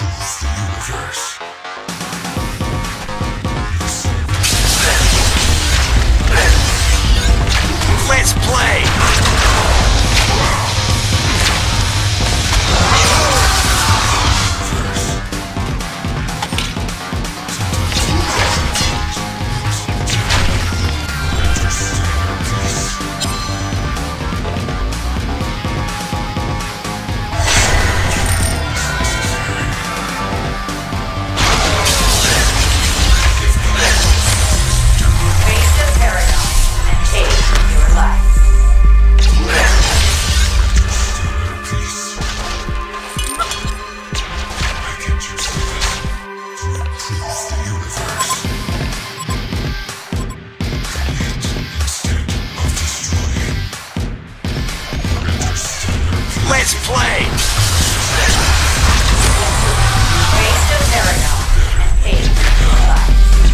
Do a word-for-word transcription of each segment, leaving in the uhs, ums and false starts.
Let's play! Let's play! Race to Paragon and pay for your life.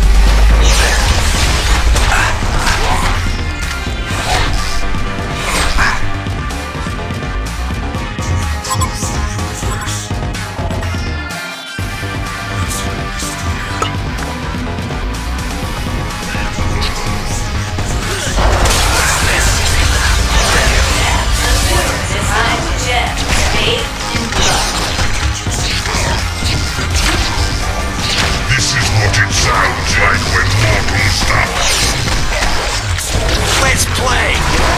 Let's play!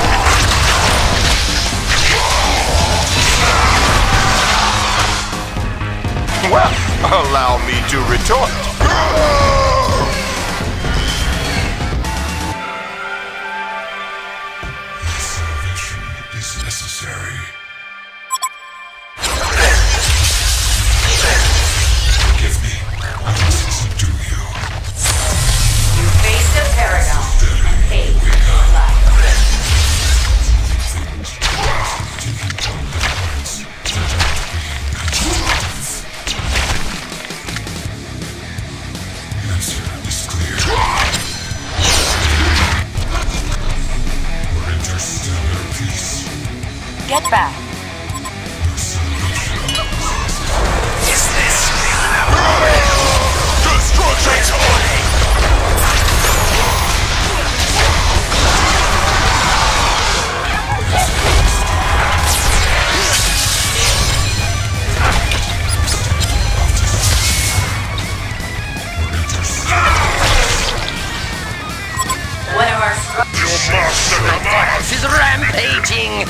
Well, allow me to retort. Salvation is necessary. Forgive me. I must listen to you. You face the Paragon and pay for your life. Answer is clear. For interstellar peace. Get back. Is this destruction? Let's play! One of our structures. She's rampaging!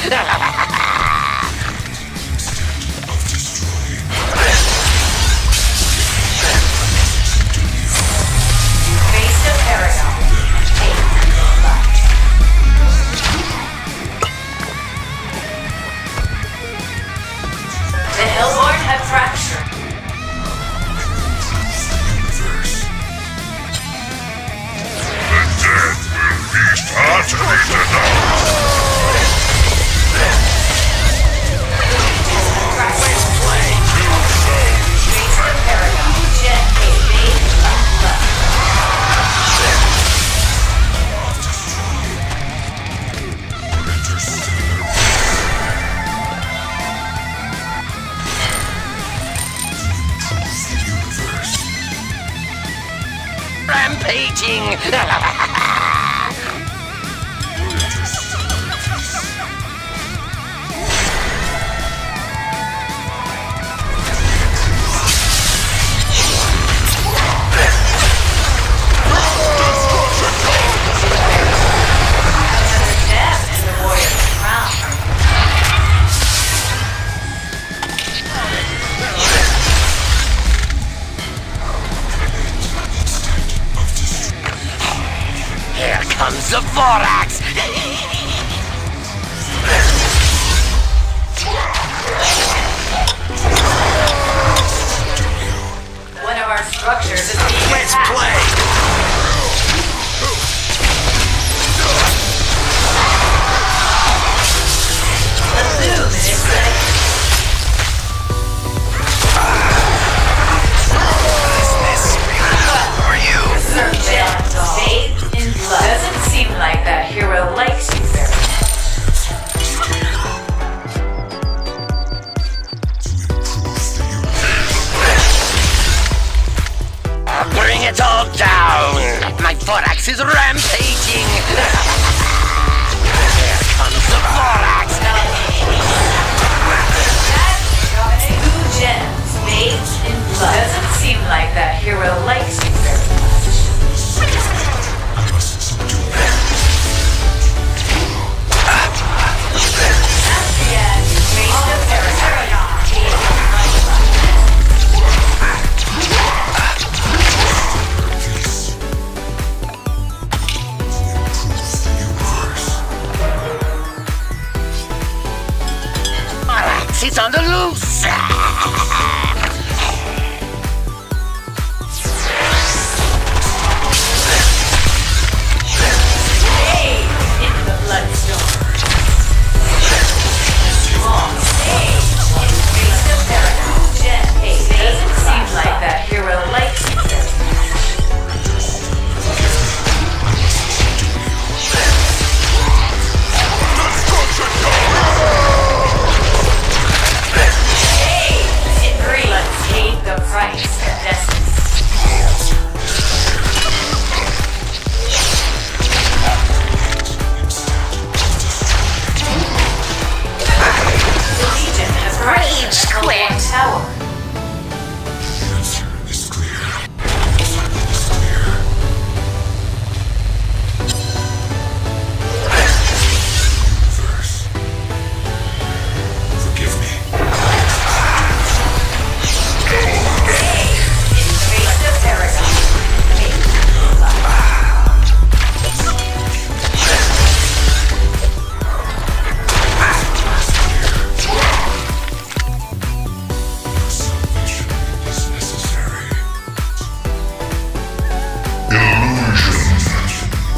Of destroying. You face the Paragon and pay for your life. The Hellborn have fractured. Universe. The dead will feast heartily tonight. Let's play! Face the Paragon. Jet a big left. For interstellar Rampaging! Death and the warrior's crown. is rampaging! Here comes the Vorax! Two gems bathed in blood. Doesn't seem like that hero likes you very much. Astriad raised the Paragon. Vorax is on the loose!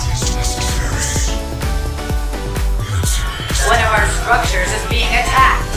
One of our structures is being attacked.